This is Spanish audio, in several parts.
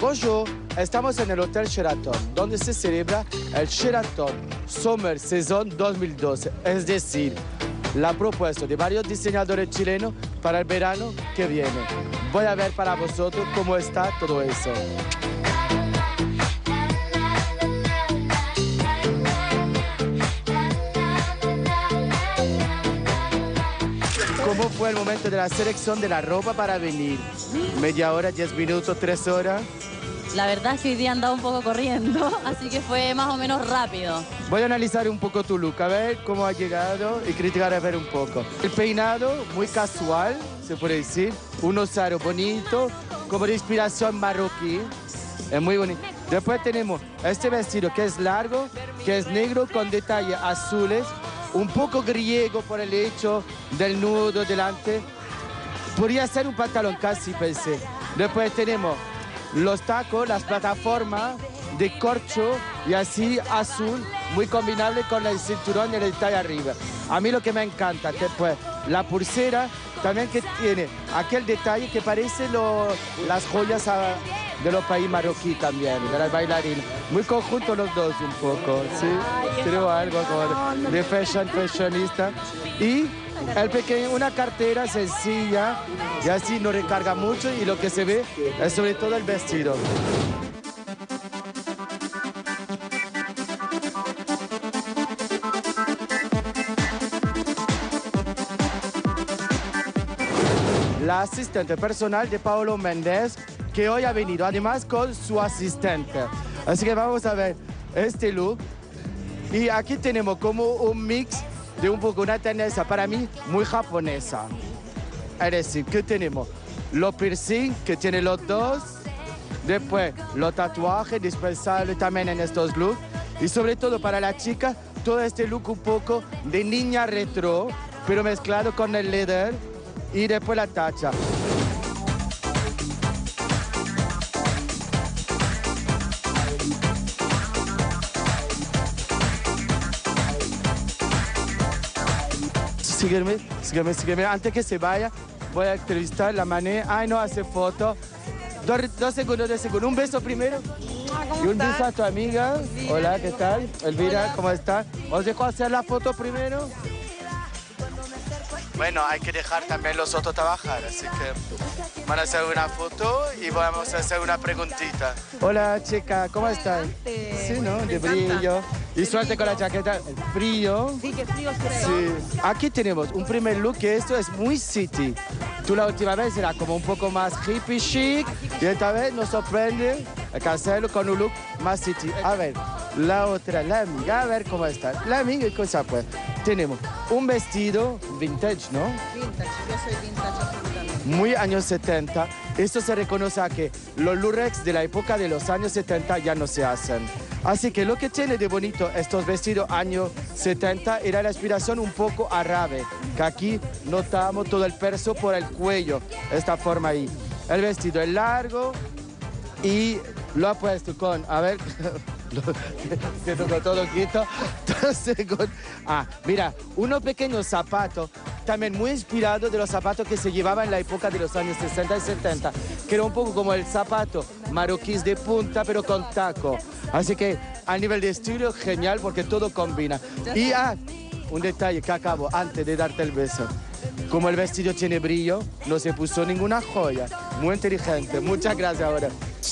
Bonjour, estamos en el Hotel Sheraton, donde se celebra el Sheraton Summer Season 2012, es decir, la propuesta de varios diseñadores chilenos para el verano que viene. Voy a ver para vosotros cómo está todo eso. ¿Cómo fue el momento de la selección de la ropa para venir? ¿Media hora, 10 minutos, 3 horas? La verdad es que hoy día andaba un poco corriendo, así que fue más o menos rápido. Voy a analizar un poco tu look, a ver cómo ha llegado y criticar a ver un poco. El peinado, muy casual, se puede decir. Un osaro bonito, como de inspiración marroquí. Es muy bonito. Después tenemos este vestido que es largo, que es negro con detalles azules. Un poco griego por el hecho del nudo delante. Podría ser un pantalón casi, pensé. Después tenemos los tacos, las plataformas de corcho y así azul, muy combinable con el cinturón y el detalle arriba. A mí lo que me encanta, después la pulsera también que tiene aquel detalle que parece las joyas de los países marroquíes también, de las bailarinas. Muy conjuntos los dos un poco, ¿sí? Creo algo como de fashionista. Y una cartera sencilla y así no recarga mucho y lo que se ve es sobre todo el vestido. La asistente personal de Paolo Méndez, que hoy ha venido además con su asistente. Así que vamos a ver este look. Y aquí tenemos como un mix de un poco una tendencia para mí muy japonesa. Es decir, que tenemos los piercing que tienen los dos, después los tatuajes dispensables también en estos looks y sobre todo para la chica todo este look un poco de niña retro, pero mezclado con el leather y después la tacha. Sígueme. Antes que se vaya, voy a entrevistar la Mané. Ay, no hace foto. Dos segundos. Un beso primero. Y un beso a tu amiga. Hola, ¿qué tal? Elvira, ¿cómo estás? ¿Os dejo hacer la foto primero? Bueno, hay que dejar también los otros trabajar, así que van a hacer una foto y vamos a hacer una preguntita. Hola, chica, ¿cómo estás? Sí, ¿no? De brillo. Y suerte con la chaqueta. El frío. Sí, que frío sí. Aquí tenemos un primer look que esto es muy city. Tú la última vez era como un poco más hippie chic y esta vez nos sorprende hacerlo con un look más city. A ver, la otra, la amiga, a ver cómo está. La amiga, ¿qué cosa pues? Tenemos un vestido vintage, ¿no? Vintage, yo soy vintage absolutamente. Muy años 70. Esto se reconoce a que los lurex de la época de los años 70 ya no se hacen. Así que lo que tiene de bonito estos vestidos años 70 era la inspiración un poco árabe, que aquí notamos todo el perso por el cuello, esta forma ahí. El vestido es largo y lo ha puesto con, a ver, que tocó todo quito. Mira, unos pequeños zapatos, también muy inspirados de los zapatos que se llevaban en la época de los años 60 y 70, que era un poco como el zapato marroquí de punta, pero con taco. Así que a nivel de estilo, genial, porque todo combina. Y un detalle que acabo antes de darte el beso. Como el vestido tiene brillo, no se puso ninguna joya. Muy inteligente. Muchas gracias ahora.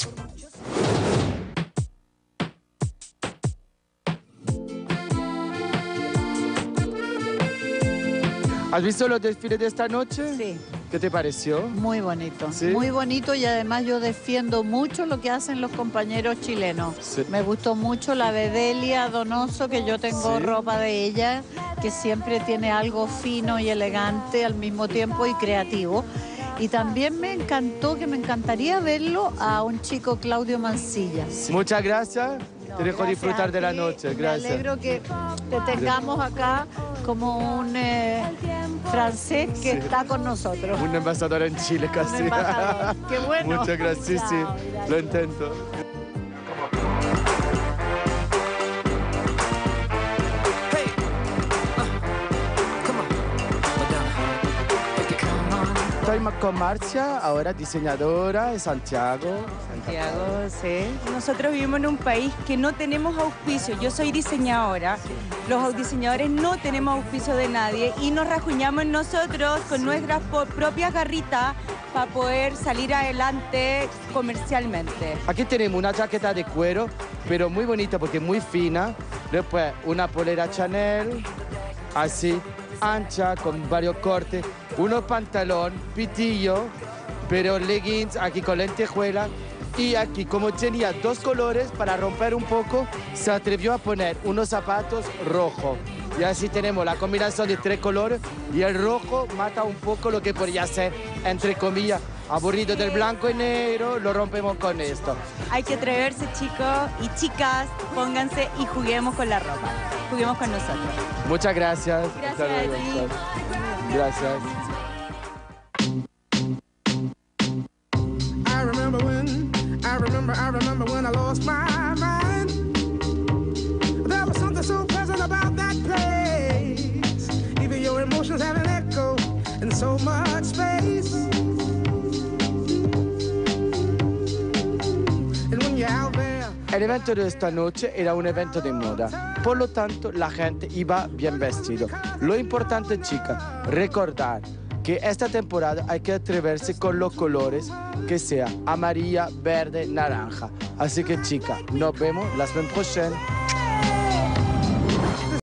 ¿Has visto los desfiles de esta noche? Sí. ¿Qué te pareció? Muy bonito, ¿Sí? muy bonito y además yo defiendo mucho lo que hacen los compañeros chilenos. Sí. Me gustó mucho la Bedelia Donoso, que yo tengo Sí. ropa de ella, que siempre tiene algo fino y elegante al mismo tiempo y creativo. Y también me encantó, que me encantaría verlo a un chico Claudio Mancilla. Muchas gracias. Te dejo Gracias disfrutar a de la ti. noche. Gracias. Me alegro que te tengamos acá como un francés que está con nosotros. Un embajador en Chile casi. Un embajador. Qué bueno. Muchas gracias. Sí, sí. Chao, gracias. Lo intento. Estoy con Marcia, ahora diseñadora en Santiago. Santiago, sí. Nosotros vivimos en un país que no tenemos auspicio. Yo soy diseñadora. Los diseñadores no tenemos auspicio de nadie y nos rajuñamos nosotros con nuestras propias garritas para poder salir adelante comercialmente. Aquí tenemos una chaqueta de cuero, pero muy bonita porque muy fina. Después una polera Chanel, así, ancha, con varios cortes. Unos pantalón, pitillo, pero leggings aquí con lentejuela. Y aquí, como tenía dos colores, para romper un poco, se atrevió a poner unos zapatos rojos. Y así tenemos la combinación de tres colores y el rojo mata un poco lo que podría ser, entre comillas, aburrido del blanco y negro, lo rompemos con esto. Hay que atreverse, chicos y chicas, pónganse y juguemos con la ropa. Juguemos con nosotros. Muchas gracias. Gracias Hasta luego. a ti. Gracias. I remember when I lost my mind. There was something so pleasant about that place. Even your emotions have an echo in so much space. And when you're out there. El evento de esta noche era un evento de moda, por lo tanto la gente iba bien vestido. Lo importante, chica, recordar que esta temporada hay que atreverse con los colores, que sea amarilla, verde, naranja. Así que, chica, nos vemos la semana próxima.